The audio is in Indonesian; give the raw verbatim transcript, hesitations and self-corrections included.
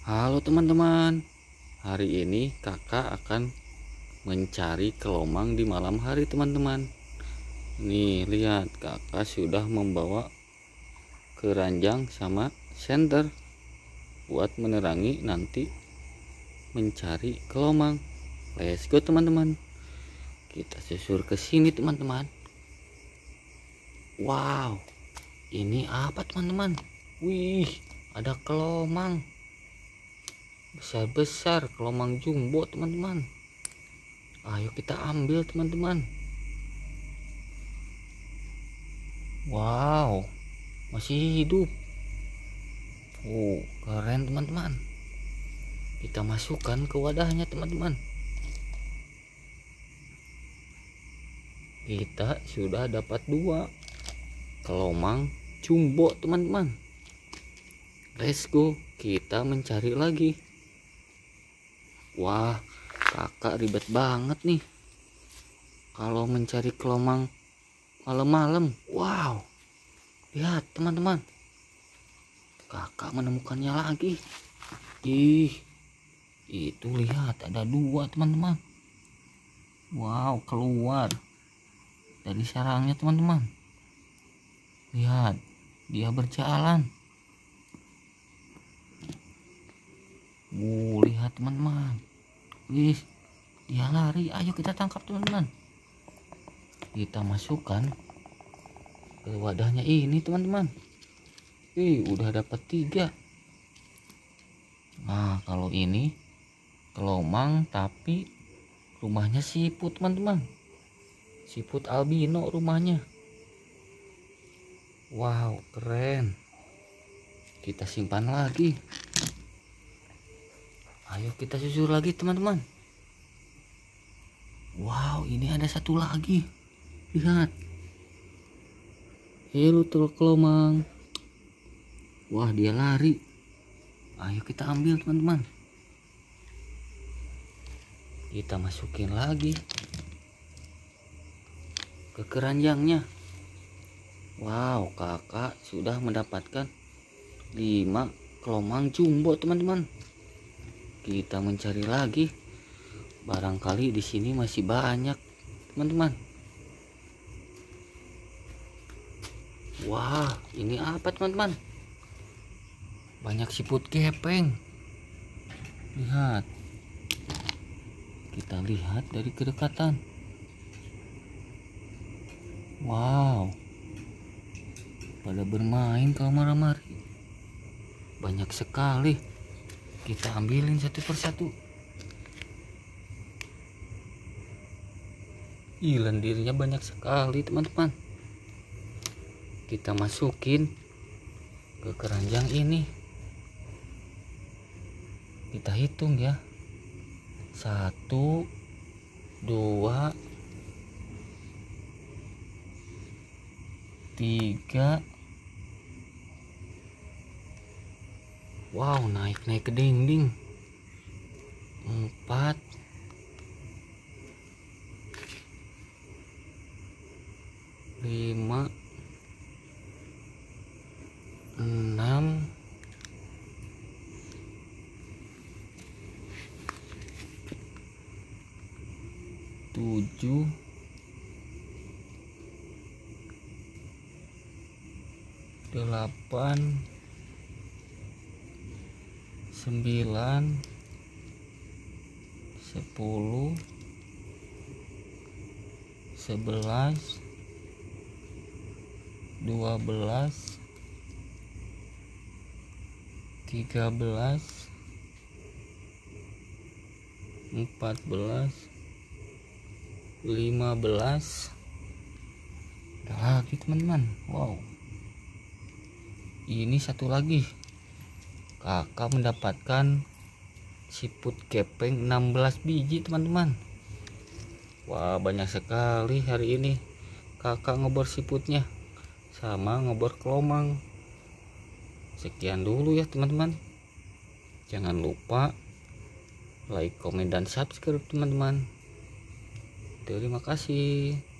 Halo teman-teman, hari ini kakak akan mencari kelomang di malam hari teman-teman. Nih lihat, kakak sudah membawa keranjang sama senter buat menerangi nanti mencari kelomang. Let's go teman-teman, kita susur ke sini teman-teman. Wow, ini apa teman-teman? Wih, ada kelomang besar-besar, kelomang jumbo teman-teman. Ayo kita ambil teman-teman. Wow, masih hidup. Oh, keren teman-teman. Kita masukkan ke wadahnya teman-teman. Kita sudah dapat dua kelomang jumbo teman-teman. Let's go, kita mencari lagi. Wah, kakak ribet banget nih kalau mencari kelomang malam-malam. Wow, lihat teman-teman, kakak menemukannya lagi. Ih, itu lihat, ada dua teman-teman. Wow, keluar dari sarangnya teman-teman. Lihat, dia berjalan. Wuh, lihat teman-teman. Wih, dia lari. Ayo kita tangkap teman-teman. Kita masukkan ke wadahnya ini teman-teman. Ih, udah dapat tiga. Nah, kalau ini kelomang tapi rumahnya siput teman-teman. Siput albino rumahnya. Wow, keren. Kita simpan lagi. Ayo kita susur lagi teman-teman. Wow, ini ada satu lagi. Lihat. Halo telur kelomang. Wah, dia lari. Ayo kita ambil teman-teman. Kita masukin lagi ke keranjangnya. Wow, kakak sudah mendapatkan lima kelomang jumbo teman-teman. Kita mencari lagi. Barangkali di sini masih banyak teman-teman. Wah, ini apa teman-teman? Banyak siput gepeng. Lihat. Kita lihat dari kedekatan. Wow, pada bermain kamar-kamar. Banyak sekali. Kita ambilin satu persatu. Ih, lendirnya banyak sekali teman-teman. Kita masukin ke keranjang ini. Kita hitung ya. Satu, dua, tiga. Wow, naik-naik ke dinding. Empat. Lima. Enam. Tujuh. Delapan. Sembilan. Sepuluh. Sebelas. Dua belas. Tiga belas. Empat belas. Lima belas. Ada lagi teman-teman. Wow, ini satu lagi. Kakak mendapatkan siput gepeng enam belas biji teman-teman. Wah, banyak sekali hari ini kakak ngobor siputnya sama ngobor kelomang. Sekian dulu ya teman-teman. Jangan lupa like, komen, dan subscribe teman-teman. Terima kasih.